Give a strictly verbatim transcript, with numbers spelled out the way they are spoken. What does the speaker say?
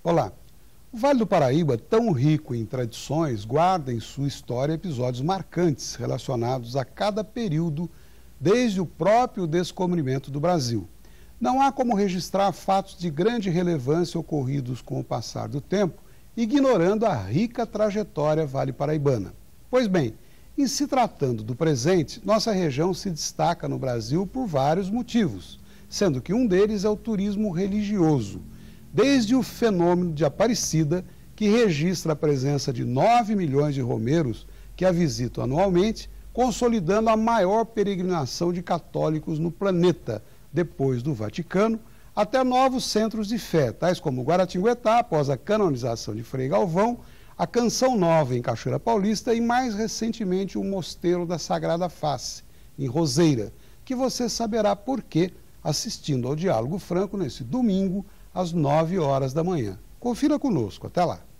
Olá! O Vale do Paraíba, tão rico em tradições, guarda em sua história episódios marcantes relacionados a cada período, desde o próprio descobrimento do Brasil. Não há como registrar fatos de grande relevância ocorridos com o passar do tempo, ignorando a rica trajetória vale-paraibana. Pois bem, em se tratando do presente, nossa região se destaca no Brasil por vários motivos, sendo que um deles é o turismo religioso. Desde o fenômeno de Aparecida, que registra a presença de nove milhões de romeiros que a visitam anualmente, consolidando a maior peregrinação de católicos no planeta, depois do Vaticano, até novos centros de fé, tais como Guaratinguetá, após a canonização de Frei Galvão, a Canção Nova em Cachoeira Paulista e, mais recentemente, o Mosteiro da Sagrada Face, em Roseira, que você saberá por quê assistindo ao Diálogo Franco nesse domingo, às nove horas da manhã. Confira conosco. Até lá.